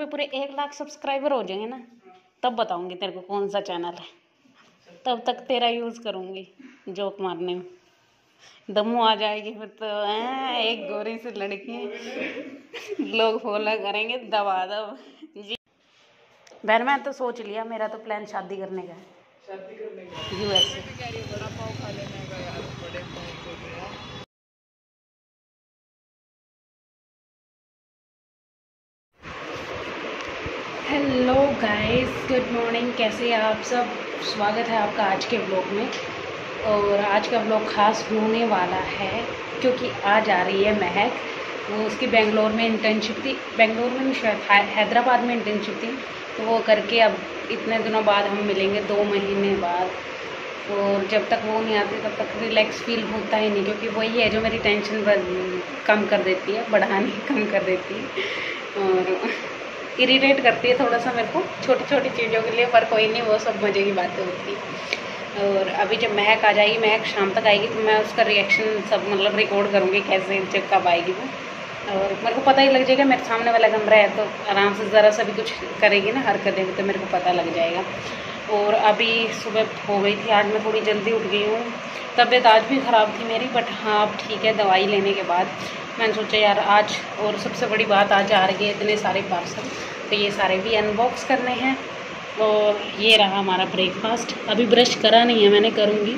पे पूरे 1 लाख सब्सक्राइबर हो जाएंगे ना, तब बताऊंगी तेरे को कौन सा चैनल है। तब तक तेरा यूज़ करूंगी जोक मारने में। दमू आ जाएगी फिर तो एक गोरी सी लड़की लोग फॉलो करेंगे दबा दब जी। बहन मैं तो सोच लिया, मेरा तो प्लान शादी करने का है। शादी करने का यूएसए। बड़ा पाव खा लेने का यार, बड़े पाव को गया। Hello guys, good morning. कैसे हैं आप सब? स्वागत है आपका आज के ब्लॉग में। और आज का ब्लॉग खास होने वाला है क्योंकि आज आ रही है महक। वो उसकी बेंगलोर में इंटर्नशिप थी, बेंगलोर में नहीं शायद हैदराबाद में इंटर्नशिप थी, तो वो करके अब इतने दिनों बाद हम मिलेंगे, 2 महीने बाद। और जब तक वो नहीं आती तब तक रिलैक्स फील होता ही नहीं, क्योंकि वही है जो मेरी टेंशन कम कर देती है, बढ़ानी कम कर देती है और इरिटेट करती है थोड़ा सा मेरे को छोटी छोटी चीज़ों के लिए। पर कोई नहीं, वो सब मज़े की बातें होती है। और अभी जब महक आ जाएगी, महक शाम तक आएगी, तो मैं उसका रिएक्शन सब मतलब रिकॉर्ड करूँगी कैसे जब कब आएगी वो। और मेरे को पता ही लग जाएगा, मेरे सामने वाला कमरा है तो आराम से ज़रा सा भी कुछ करेगी ना, हरकतें, तो मेरे को पता लग जाएगा। और अभी सुबह हो गई थी, आज मैं थोड़ी जल्दी उठ गई हूँ। तबीयत आज भी ख़राब थी मेरी, बट हाँ अब ठीक है। दवाई लेने के बाद मैंने सोचा यार आज, और सबसे बड़ी बात आज आ रही है इतने सारे पार्सल, तो ये सारे भी अनबॉक्स करने हैं। और ये रहा हमारा ब्रेकफास्ट। अभी ब्रश करा नहीं है मैंने, करूँगी।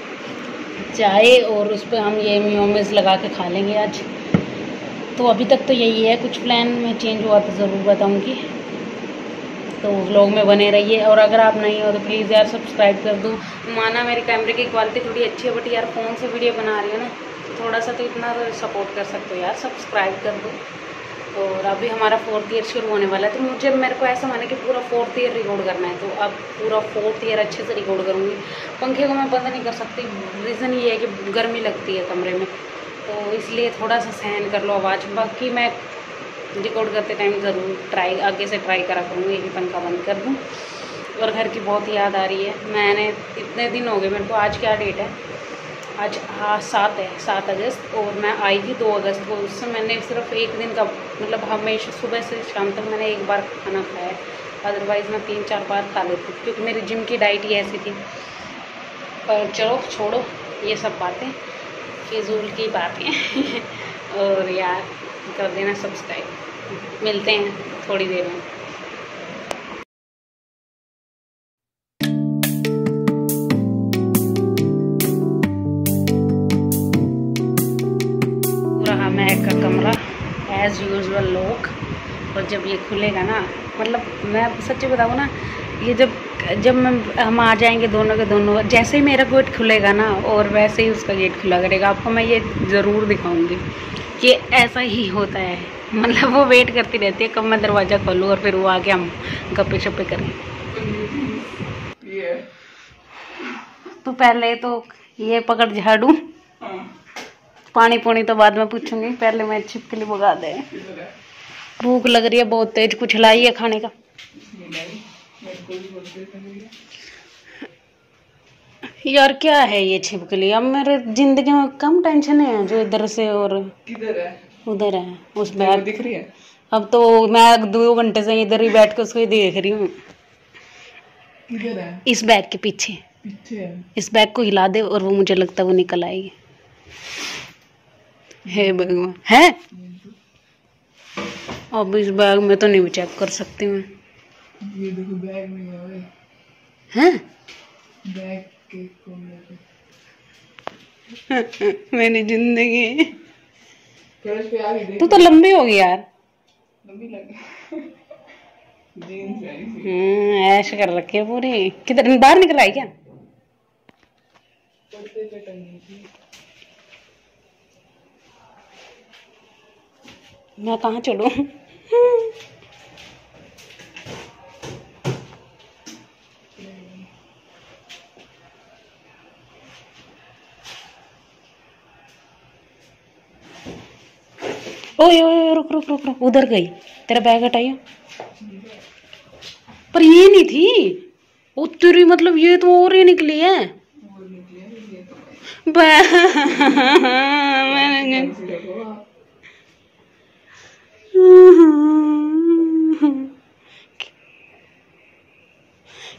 चाय और उस पर हम ये मेयोनेज़ लगा के खा लेंगे आज। तो अभी तक तो यही है, कुछ प्लान में चेंज हुआ तो ज़रूर बताऊँगी, तो व्लॉग में बने रहिए। और अगर आप नहीं हो तो प्लीज़ यार सब्सक्राइब कर दो। माना मेरी कैमरे की क्वालिटी थोड़ी अच्छी है, बट यार फ़ोन से वीडियो बना रही हो ना, तो थोड़ा सा तो इतना तो सपोर्ट कर सकते हो यार, सब्सक्राइब कर दो। और अभी हमारा 4th ईयर शुरू होने वाला है, तो मुझे मेरे को ऐसा माने कि पूरा 4th ईयर रिकॉर्ड करना है, तो अब पूरा 4th ईयर अच्छे से रिकॉर्ड करूँगी। पंखे को मैं बंद नहीं कर सकती, रीज़न ये है कि गर्मी लगती है कमरे में, तो इसलिए थोड़ा सा सहन कर लो आवाज़। बाकी मैं रिकॉर्ड करते टाइम ज़रूर आगे से ट्राई करा करूँगी कि पंखा बंद कर दूँ। और घर की बहुत याद आ रही है। मैंने इतने दिन हो गए मेरे को, आज क्या डेट है, आज 7 अगस्त, और मैं आई थी 2 अगस्त को। उससे मैंने सिर्फ एक दिन का मतलब हमेशा सुबह से शाम तक मैंने एक बार खाना खाया है, अदरवाइज़ मैं 3-4 बार खा लेती, क्योंकि मेरी जिम की डाइट ही ऐसी थी। पर चलो छोड़ो ये सब बातें, फिजूल की बातें और यार कर देना सब्सक्राइब। मिलते हैं थोड़ी देर में। रहा महक का कमरा एज़ यूजुअल लॉक। और जब ये खुलेगा ना, मतलब मैं सच्ची बताऊँ ना, ये जब हम आ जाएंगे दोनों के दोनों, जैसे ही मेरा गेट खुलेगा ना, और वैसे ही उसका गेट खुला करेगा, आपको मैं ये ज़रूर दिखाऊंगी कि ऐसा ही होता है। मतलब वो वेट करती रहती है कब मैं दरवाज़ा खोलूँ, और फिर वो आके हम गप्पे शप्पे करें। तो पहले तो ये पकड़ झाड़ू, पानी पुनी तो बाद में पूछूंगी, पहले मैं छिपकली भगा दे। भूख लग रही है बहुत तेज, कुछ लाई है खाने का? यार क्या है ये छिपकली? अब मेरे जिंदगी में कम टेंशन है जो इधर से और किधर है, उधर है उस बैग दिख रही है। अब तो मैं 2 घंटे से इधर ही बैठ के उसको ही देख रही हूँ। किधर है? इस बैग के पीछे है। इस बैग को हिला दे और वो, मुझे लगता है वो निकल आएगी। हे भगवान, है? अब इस बैग में तो नहीं चेक कर सकती मैं। ये देखो बैग में है, बैग के कोने पे। मेरी जिंदगी तो लंबी होगी यार, लंबी लगी। ऐश कर रखी है पूरी। किधर बाहर निकल आई क्या? मैं कहाँ चलूं? ओए ओए रुक रुक रुक रुक, उधर गई। तेरा बैग हटाइए। पर ये नहीं थी वो तेरी, मतलब ये तो और ही निकली है। मैंने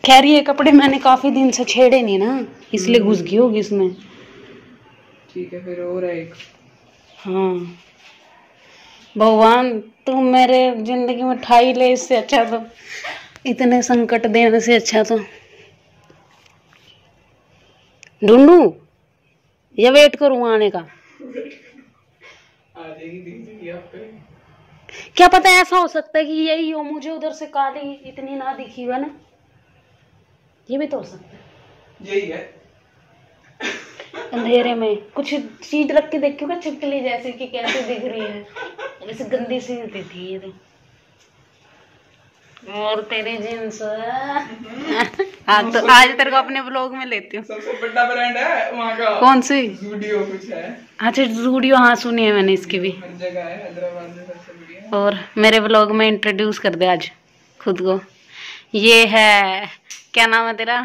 खैर ये कपड़े मैंने काफी दिन से छेड़े नहीं ना, इसलिए घुस गई होगी इसमें। ठीक है फिर और एक। हाँ भगवान तू मेरे जिंदगी में ठाई ले, इससे अच्छा तो इतने संकट देने से अच्छा तो ढूंढू या वेट करूं आने का। आ जाएगी दिख जाएगी आप पे। क्या पता ऐसा हो सकता है कि यही हो, मुझे उधर से काली इतनी ना दिखी हुआ ना, ये भी तो हो सकता है। यही है अंधेरे में कुछ चीज रख के देखियो छिपकली जैसे कि कैसे दिख रही है, वैसे गंदी सी होती थी ये तो। और तेरे जींस हाँ तो आज तेरे को अपने ब्लॉग में लेती हूँ। सबसे बड़ा ब्रांड है वहाँ का। कौन सी? ज़ूडियो कुछ है। अच्छा ज़ूडियो, हाँ सुनी है मैंने इसकी भी। हर जगह है, हैदराबाद में सबसे बढ़िया। और मेरे ब्लॉग में इंट्रोड्यूस कर दे आज खुद को। ये है, क्या नाम है तेरा?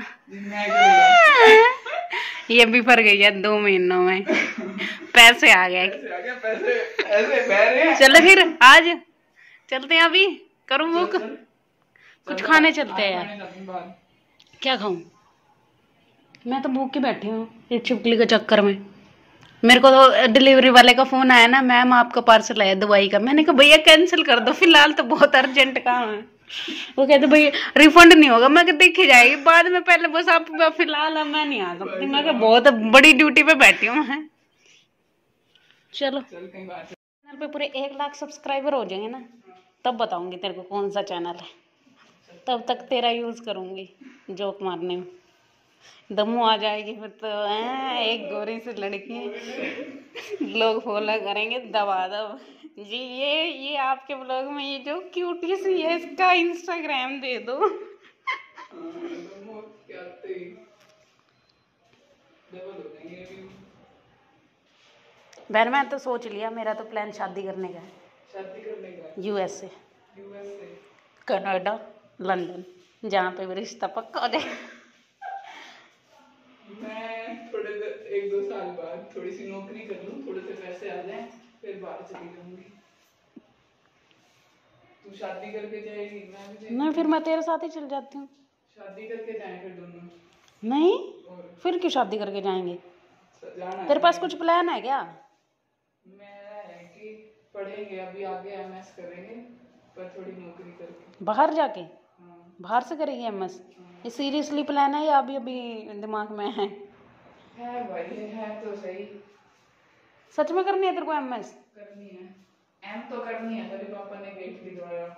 ये भी फर गई है 2 महीनों में। पैसे आ गए। पैसे ऐसे बह रहे हैं। चलो फिर आज चलते हैं, अभी करूँ बुक, कुछ खाने चलते हैं यार। क्या खाऊं? मैं तो भूख के बैठी हूँ इस छिपकली के चक्कर में। मेरे को तो डिलीवरी वाले का फोन आया ना, मैम आपका पार्सल आया दवाई का। मैंने कहा भैया कैंसिल कर दो, फिलहाल तो बहुत अर्जेंट काम है। वो कहते भैया रिफंड नहीं होगा। मैं देखी जाएगी बाद में, पहले बस आप फिलहाल मैं नहीं आ सकती। मैं बहुत बड़ी ड्यूटी पे बैठी हूँ मैं। चलो चैनल पे पूरे 1 लाख सब्सक्राइबर हो जाएंगे ना, तब बताऊंगी तेरे को कौन सा चैनल है। तब तक तेरा यूज करूंगी जोक मारने में। दमू आ जाएगी फिर तो एक गोरी सी लड़की लोग फॉलो करेंगे दबा दब जी। ये आपके ब्लॉग में ये जो क्यूटी सी है, इसका इंस्टाग्राम दे दो। बहन मैं तो सोच लिया, मेरा तो प्लान शादी करने का है। शादी करने का? यूएसए, कनाडा, लंदन, जहाँ पे भी रिश्ता पक्का हो जाए। मैं थोड़े 1-2 साल बाद थोड़ी सी नौकरी कर लूँ, थोड़े से पैसे आ जाएं, फिर बाहर चली जाऊंगी। तू शादी करके जाएगी, मैं भी जाएगी। नहीं फिर मैं तेरे साथ ही चल जाती हूँ। शादी करके जाएं फिर दोनों। नहीं फिर क्यों शादी करके जाएंगे? तेरे पास कुछ प्लान है क्या? मेरा है कि पढ़ेंगे अभी आगे, एमएस करेंगे, पर थोड़ी नौकरी करके बाहर जाके। हाँ। बाहर से करेंगे एमएस? ये सीरियसली प्लान है या अभी अभी दिमाग में है? है भाई, है तो सही। सच में करनी है तेरे को एमएस? करनी है, एम तो करनी है, तभी पापा ने गेट दिलवाया।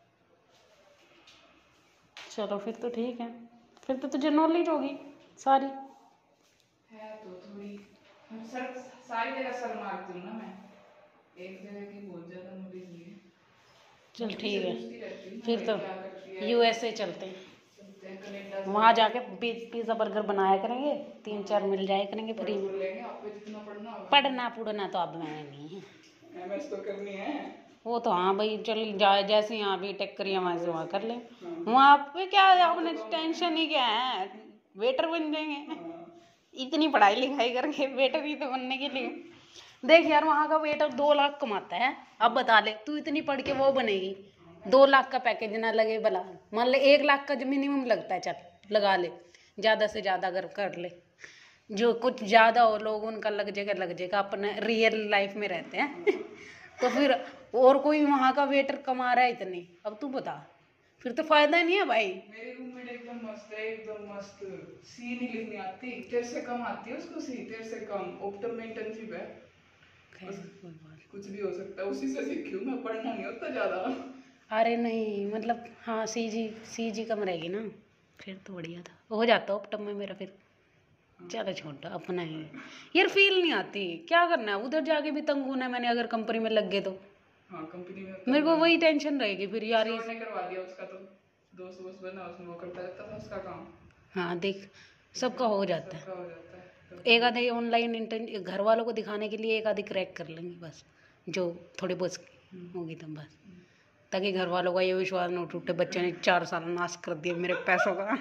चलो फिर तो ठीक है, फिर तो तुझे नॉलेज होगी सारी। है तो थोड़ी, सर सारी जगह सर मारती हूँ ना मैं, एक जगह की बहुत ज्यादा नॉलेज नहीं है। चल ठीक है फिर तो यूएसए चलते हैं। वहाँ जाके पिज्जा बर्गर बनाया करेंगे, 3-4 मिल जाया करेंगे फ्री में। पढ़ना पुढ़ना तो अब मैंने नहीं है, एमएस तो करनी है वो तो। हाँ भाई चल जाए, जैसे यहाँ भी टेक करिए वैसे वहाँ कर लें। वहाँ पे क्या आपने टेंशन ही क्या है, वेटर बन जाएंगे। इतनी पढ़ाई लिखाई करके वेटर ही तो बनने के लिए। देख यार वहाँ का वेटर 2 लाख कमाता है। अब बता ले तू इतनी पढ़ के वो बनेगी, 2 लाख का पैकेज ना लगे भला, मान ले 1 लाख का जो मिनिमम लगता है, चल लगा ले, ज़्यादा से ज़्यादा अगर कर ले, जो कुछ ज़्यादा हो लोग उनका लग जाएगा, अपने रियल लाइफ में रहते हैं। तो फिर और कोई वहाँ का वेटर कमा रहा है इतने, अब तू बता फिर तो फायदा नहीं है भाई। मेरी रूममेट एकदम मस्त है, एकदम मस्त। सी नहीं लिखनी आती, तेरे से कम आती है उसको सी, तेरे से कम। ऑप्टम में इंटर्नशिप है, कुछ भी हो सकता है, उसी से सीखी हूँ मैं, पढ़ना नहीं होता ज़्यादा। अरे नहीं मतलब हाँ सी जी कम रहेगी ना, फिर तो बढ़िया था, हो जाता ऑप्टम में मेरा फिर। चलो छोटा अपना ही यार, फील नहीं आती, क्या करना है उधर जाके भी तंग होना है मैंने, अगर कंपनी में लग गए तो। हाँ कंपनी में मेरे को वही टेंशन रहेगी फिर यार। ने करवा दिया उसका, तो दोस्त वोस्त बना उसमें, वो करता रहता था उसका काम। हाँ देख सबका हो जाता है। एक आधे ऑनलाइन इंटर्न घर वालों को दिखाने के लिए एक आधी क्रैक कर लेंगे बस, जो थोड़ी बहुत होगी तब बस, ताकि घर वालों का ये विश्वास न टूटे बच्चे ने 4 साल नाश कर दिया मेरे पैसों का।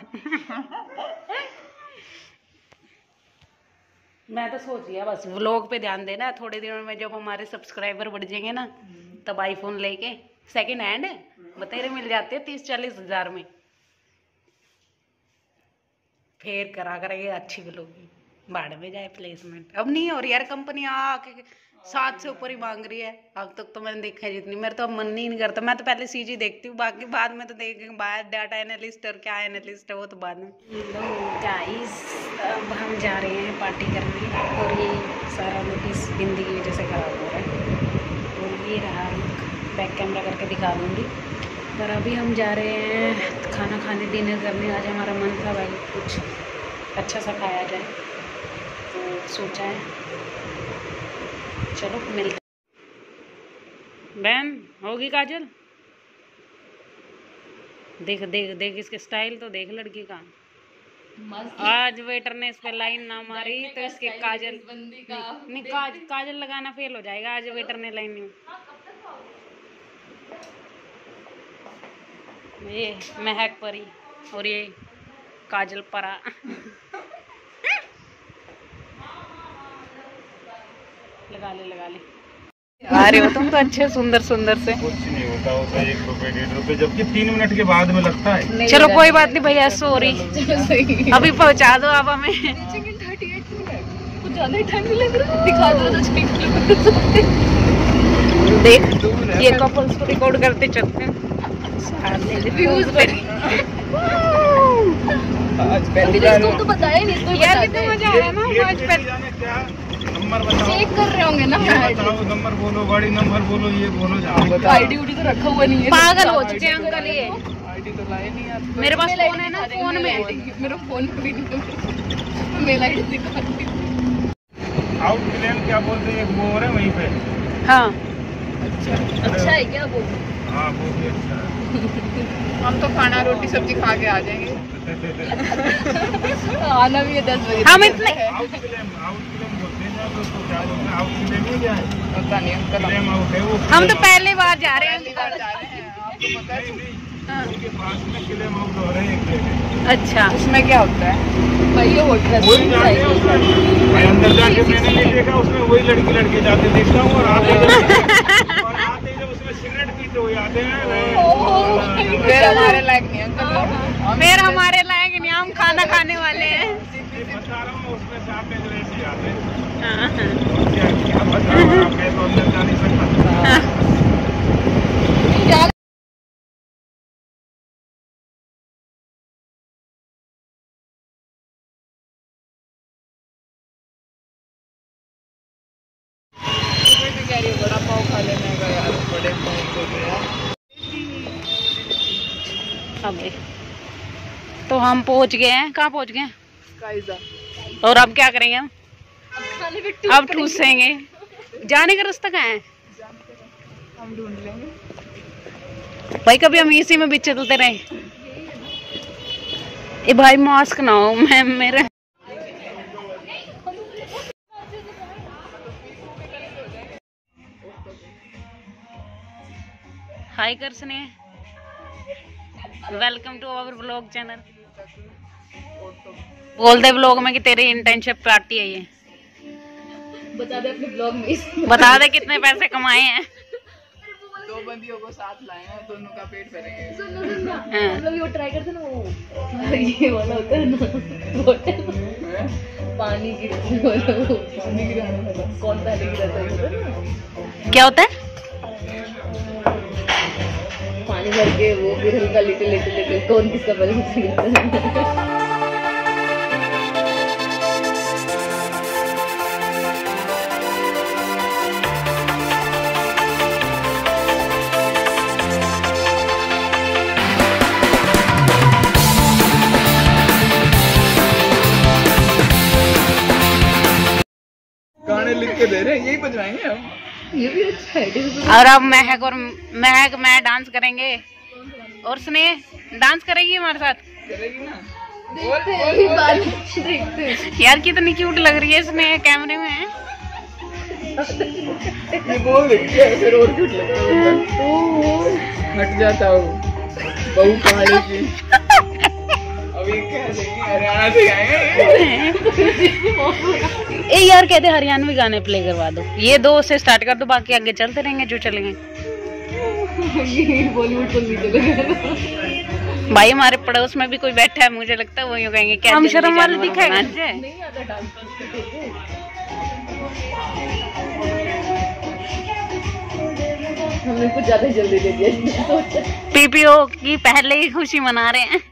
मैं तो सोच लिया बस व्लॉग पे ध्यान देना, थोड़े दिनों में जब हमारे सब्सक्राइबर बढ़ जाएंगे ना, तब आईफोन लेके सेकंड हैंड बतेरे मिल जाते हैं 30-40 हज़ार में। फिर करा करेंगे अच्छी व्लॉग, भाड़ में जाए प्लेसमेंट। अब नहीं हो रही यार, कंपनी आके 7 से ऊपर ही मांग रही है। अब तक तो मैंने देखा है जितनी, मेरा तो अब मन ही नहीं करता। मैं तो पहले सीजी देखती हूँ, बाकी बाद में तो देखेंगे बाद डाटा एनालिस्ट और क्या एनालिस्ट है वो तो बाद में। गाइस अब हम जा रहे हैं पार्टी करने, और ये सारा लोग इस बिंदी की वजह से खराब हो रहा है। और ये रहा, बैक कैमरा करके दिखा दूँगी। पर अभी हम जा रहे हैं खाना खाने, डिनर करने। आज हमारा मन था भाई कुछ अच्छा सा खाया जाए, तो सोचा है चलो मिलते। बहन होगी काजल, देख देख देख इसके स्टाइल तो देख लड़की का। आज वेटर ने इस पे लाइन ना मारी तो इसके काजल नहीं, काजल लगाना फेल हो जाएगा। आज वेटर ने लाइन नहीं। ये महक परी और ये काजल परा। लगा ले आ रहे हो तुम तो अच्छे सुंदर सुंदर से। कुछ नहीं होता, होता 1 रुपए 1.5 रुपए, जबकि 3 मिनट के बाद में लगता है। चलो कोई बात नहीं भैया, सॉरी अभी पहुंचा दो आप हमें। कुछ ज्यादा ही टाइम लग रहा है, दिखा दो तो देख ये कपल्स को रिकॉर्ड करते चलते हैं। तो बताया नहीं इसको यार, कितना मजा आ रहा है ना। आज क्या नंबर बताओ, चेक कर रहे होंगे ना। बताओ नंबर बोलो, गाड़ी नंबर बोलो, ये बोलो। आईडी उडी तो रखा हुआ नहीं है। पागल हो चुके हैं अंकल ये। आईडी तो लाए नहीं यार। मेरे पास फोन है ना, फोन में मेरा फोन भी नहीं, मेल आईडी दिखाती हूं। आउट क्लेम क्या बोलते हैं, एक वो है वहीं पे। हाँ अच्छा है क्या वो? हाँ वो भी अच्छा है। हम तो खाना रोटी सब्जी खा के आ जाएंगे। आना भी है 10 बजे। हम इतने आउट क्लेम बोलते हैं ना, उसको क्या बोलते हैं, आउट क्लेम है क्या है? पता नहीं अंकल, क्लेम आउट है वो। हम तो पहली बार जा रहे पहली बार जा रहे हैं, आपको पता है? उनके पास में क्लेम आउट हो रहे हैं। अच्छा उसमें क्या होता है भाई? ये होटल वही जाते हैं उसमें, मैं अंदर जाके मैंने नहीं देखा, उसमें वही लड़के जाते देखता हूँ, और आते जब उसमें सिगरेट पीते हुए आते हैं। फिर हमारे लायक नहीं अंकल, फिर हमारे लायक नहीं, हम खाना खाने वाले हैं। बता रहा हूँ, उसमें से आते हैं ऐसे आते हैं। हाँ। क्या बता रहा हूँ, मैं तो अंदर जा नहीं सकता। बड़ा पाव खा लेने का यार, बड़े पाव को गया। अबे तो हम पहुंच गए हैं। कहाँ पहुंच गए हैं? काइजा। और अब क्या करेंगे हम? अब ठूसेंगे। जाने का रास्ता कहाँ है? हम ढूंढ लेंगे भाई, कभी हम इसी में भी चलते रहे। ए भाई मास्क ना हो, मैं मेरे हाय कर सने, welcome to our vlog channel. बोल दे व्लॉग में कि तेरी इंटर्नशिप पार्टी है ये। बता दे अपने ब्लॉग में, बता दे कितने पैसे कमाए हैं। 2 बंदियों को साथ लाए हैं, दोनों का पेट भरेंगे। हाँ। मतलब वो ट्राई करते ना, वो ये वाला होता है ना, पानी गिराने वाला, कौन पहले गिराता है? क्या होता है? पानी भर के वो फिर हल्का लिटिल कौन किसका पहले गिरता है। गाने लिख के दे रहे हैं, यही बजवाएंगे हम। ये भी अच्छा है। और अब महक मैं डांस करेंगे, और स्नेह डांस करेगी हमारे साथ। करेगी ना? देखते यार कितनी क्यूट लग रही है स्नेह कैमरे में। ये बोल देखी है, फिर और क्यूट लगता है। हट जाता हूँ बहू पहाड़ी की। अभी कह देंगे हरियाणा से आए हैं। ए यार कहते हरियाणवी गाने प्ले करवा दो, ये 2 से स्टार्ट कर दो, बाकी आगे चलते रहेंगे जो चलेंगे। बॉलीवुड पर नहीं चलेगा। भाई हमारे पड़ोस में भी कोई बैठा है, मुझे लगता है वो यूँ कहेंगे क्या हम शर्म वाले दिखाएगा। हमने कुछ ज्यादा जल्दी दे दिया। पीपीओ की पहले ही खुशी मना रहे हैं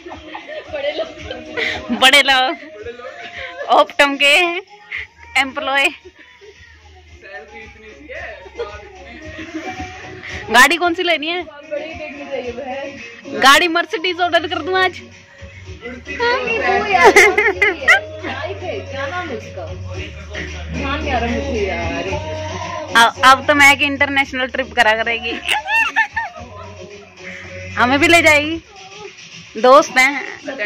बड़े लोग ऑप्टम के एम्प्लॉय। गाड़ी कौन सी लेनी है? गाड़ी मर्सिडीज ऑर्डर कर दूं आज। क्या नाम है उसका? ध्यान नहीं आ रहा मुझे यार। अब तो मैं कि इंटरनेशनल ट्रिप करा करेगी हमें भी ले जाएगी, दोस्त हैं।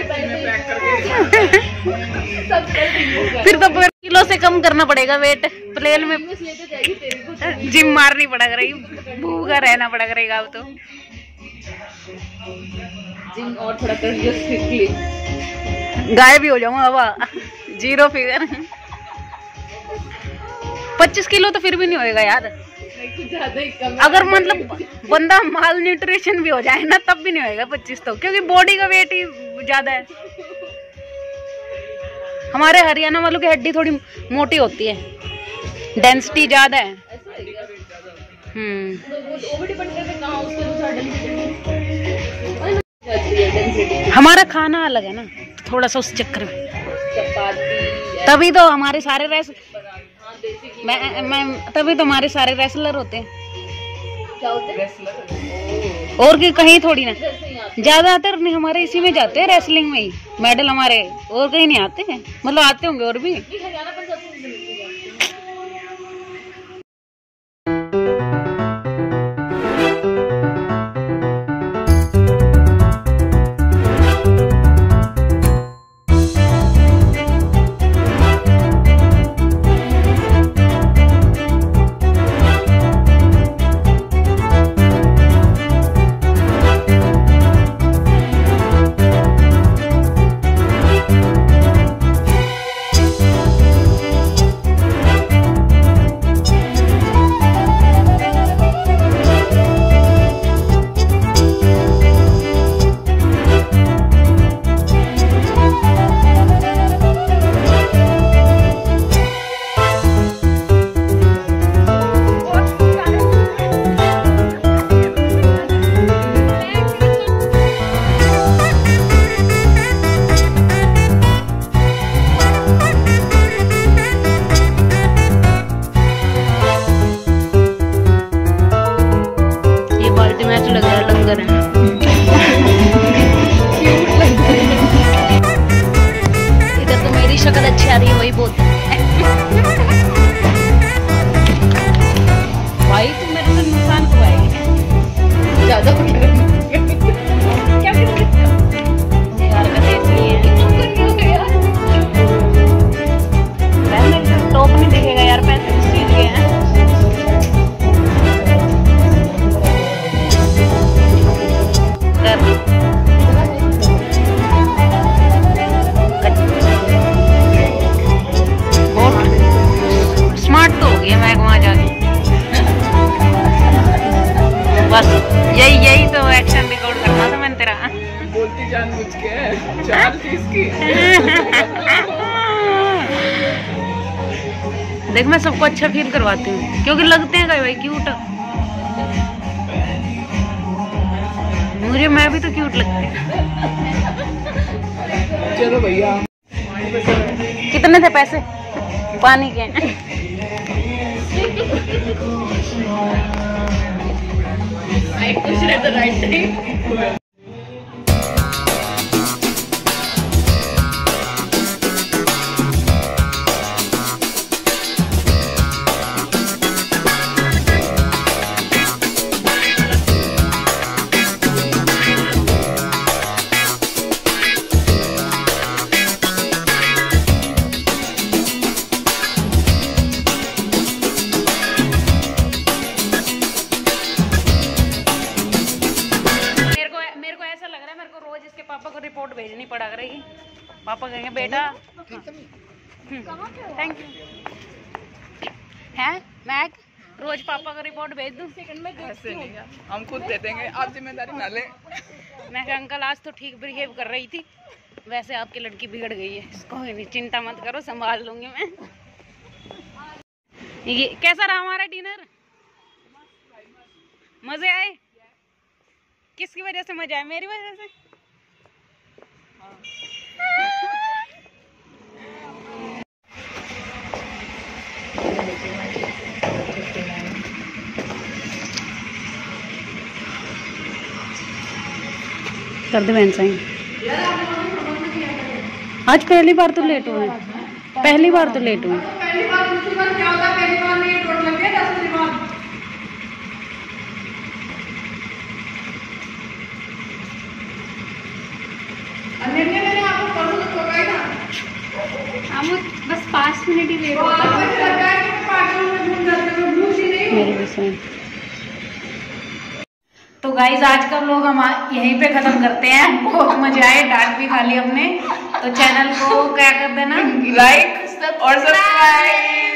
फिर तो किलो से कम करना पड़ेगा वेट, प्लेन में जिम मारनी पड़ा करेगी, भूखा रहना पड़ा करेगा अब तो। जिम और थोड़ा कर लियो स्ट्रिक्टली, गायब भी हो जाऊंगा हवा, 0 फिगर। 25 किलो तो फिर भी नहीं होएगा यार, ज्यादा ही कम। अगर मतलब बंदा माल न्यूट्रिशन भी हो जाए ना तब भी नहीं होएगा 25 तो, क्योंकि बॉडी का वेट ही ज्यादा है। हमारे हरियाणा वालों की हड्डी थोड़ी मोटी होती है, डेंसिटी ज्यादा है। हमारा खाना अलग है ना, थोड़ा सा उस चक्कर में, तभी तो हमारे सारे तभी तो हमारे सारे रेसलर होते हैं। क्या होते हैं? रेसलर। और कि कहीं थोड़ी ना, ज्यादातर नहीं हमारे इसी में जाते हैं, रेसलिंग में ही मेडल हमारे, और कहीं नहीं आते हैं। मतलब आते होंगे और भी। इधर तो मेरी शक्ल अच्छी आ रही है, वही बोलते भाई तुम मेरे से नुकसान को आएगी ज्यादा टॉप नहीं दिखेगा यार, पैसे इस चीज के हैं। स्मार्ट तो हो गया मैं वहां जाके, बस यही तो एक्शन रिकॉर्ड करना था मैंने तेरा। बोलती जानबूझ के चाल थी इसकी। देख मैं सबको अच्छा फील करवाती हूँ, क्योंकि लगते हैं भाई क्यूट, मुझे मैं भी तो क्यूट लगती हूँ। चलो भैया, कितने थे पैसे पानी के? पापा को रिपोर्ट भेजनी पड़ा करेगी। पापा कहेंगे बेटा थैंक यू है मैक रोज पापा को रिपोर्ट भेज दूं? ऐसे नहीं यार, हम खुद दे देंगे, आप जिम्मेदारी ना लें। मैं कहा अंकल आज तो ठीक बिहेव कर रही थी, वैसे आपकी लड़की बिगड़ गई है। कोई नहीं, चिंता मत करो, संभाल लूंगी मैं। ये कैसा रहा हमारा डिनर? मजे आए? किसकी वजह से मजा आया? मेरी वजह से? कर दे बहन साइन। आज पहली बार तो लेट हुए, पहली बार तो लेट हुए। हम बस 5 मिनट ही लेट होता है। तो गाइज आज का व्लॉग हम यहीं पे खत्म करते हैं। बहुत मजा आए, डांट भी खा ली हमने। तो चैनल को क्या कर देना, लाइक और सब्सक्राइब।